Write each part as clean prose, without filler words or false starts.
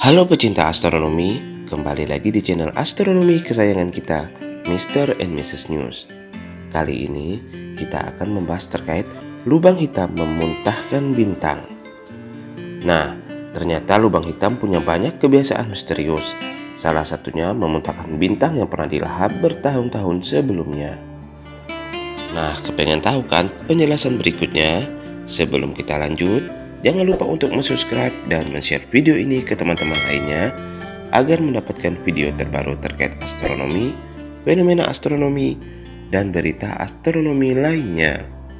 Halo pecinta astronomi, kembali lagi di channel astronomi kesayangan kita, Mr. and Mrs. News. Kali ini kita akan membahas terkait lubang hitam memuntahkan bintang. Nah, ternyata lubang hitam punya banyak kebiasaan misterius. Salah satunya memuntahkan bintang yang pernah dilahap bertahun-tahun sebelumnya. Nah, kepengen tahu kan penjelasan berikutnya? Sebelum kita lanjut, jangan lupa untuk subscribe dan share video ini ke teman-teman lainnya agar mendapatkan video terbaru terkait astronomi, fenomena astronomi, dan berita astronomi lainnya.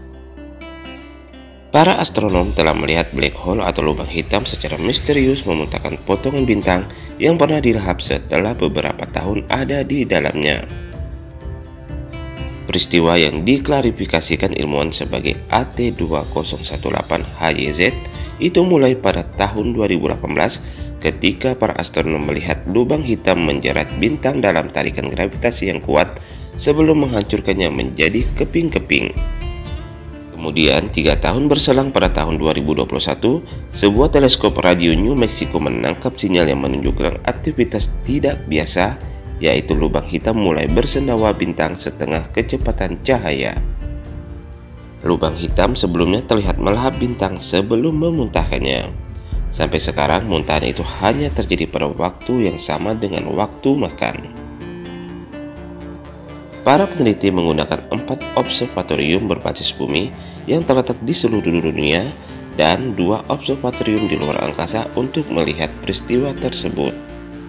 Para astronom telah melihat black hole atau lubang hitam secara misterius memuntahkan potongan bintang yang pernah dilahap setelah beberapa tahun ada di dalamnya. Peristiwa yang diklarifikasikan ilmuwan sebagai AT2018HYZ itu mulai pada tahun 2018 ketika para astronom melihat lubang hitam menjerat bintang dalam tarikan gravitasi yang kuat sebelum menghancurkannya menjadi keping-keping. Kemudian 3 tahun berselang pada tahun 2021, sebuah teleskop radio New Mexico menangkap sinyal yang menunjukkan aktivitas tidak biasa, yaitu lubang hitam mulai bersendawa bintang setengah kecepatan cahaya. Lubang hitam sebelumnya terlihat melahap bintang sebelum memuntahkannya. Sampai sekarang muntahan itu hanya terjadi pada waktu yang sama dengan waktu makan. Para peneliti menggunakan 4 observatorium berbasis bumi yang terletak di seluruh dunia dan 2 observatorium di luar angkasa untuk melihat peristiwa tersebut.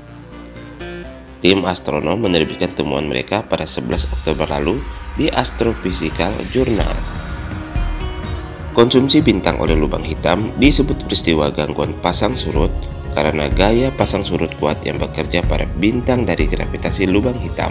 Tim astronom menerbitkan temuan mereka pada 11 Oktober lalu di Astrophysical Journal. Konsumsi bintang oleh lubang hitam disebut peristiwa gangguan pasang surut karena gaya pasang surut kuat yang bekerja pada bintang dari gravitasi lubang hitam.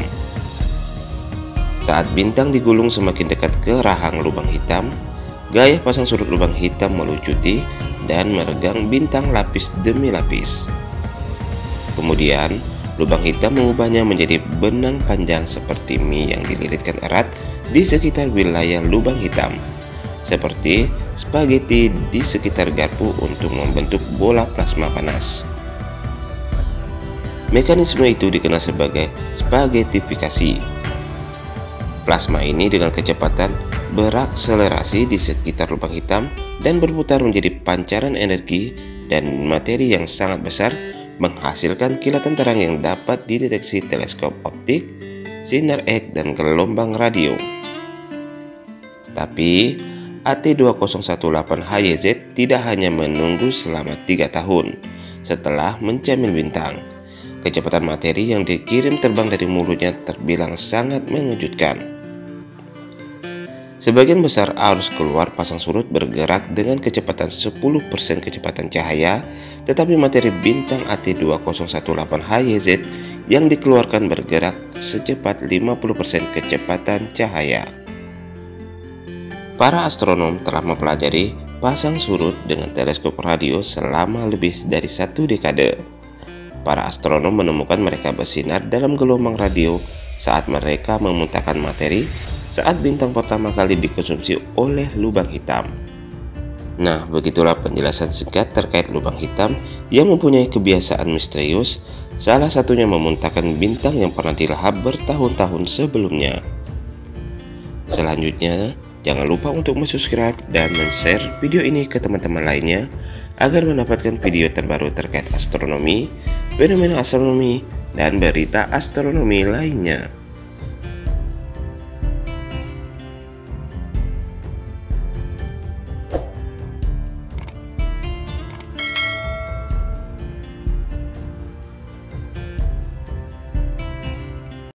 Saat bintang digulung semakin dekat ke rahang lubang hitam, gaya pasang surut lubang hitam melucuti dan meregang bintang lapis demi lapis. Kemudian, lubang hitam mengubahnya menjadi benang panjang seperti mie yang dililitkan erat di sekitar wilayah lubang hitam, seperti spaghetti di sekitar garpu untuk membentuk bola plasma panas. Mekanisme itu dikenal sebagai spaghettifikasi. Plasma ini dengan kecepatan berakselerasi di sekitar lubang hitam dan berputar menjadi pancaran energi dan materi yang sangat besar, menghasilkan kilatan terang yang dapat dideteksi teleskop optik, sinar X, dan gelombang radio. Tapi AT2018HYZ tidak hanya menunggu selama 3 tahun setelah mencamil bintang. Kecepatan materi yang dikirim terbang dari mulutnya terbilang sangat mengejutkan. Sebagian besar arus keluar pasang surut bergerak dengan kecepatan 10% kecepatan cahaya, tetapi materi bintang AT2018HYZ yang dikeluarkan bergerak secepat 50% kecepatan cahaya. Para astronom telah mempelajari pasang surut dengan teleskop radio selama lebih dari 1 dekade. Para astronom menemukan mereka bersinar dalam gelombang radio saat mereka memuntahkan materi saat bintang pertama kali dikonsumsi oleh lubang hitam. Nah, begitulah penjelasan singkat terkait lubang hitam yang mempunyai kebiasaan misterius, salah satunya memuntahkan bintang yang pernah dilahap bertahun-tahun sebelumnya. Selanjutnya, jangan lupa untuk subscribe dan share video ini ke teman-teman lainnya agar mendapatkan video terbaru terkait astronomi, fenomena astronomi, dan berita astronomi lainnya.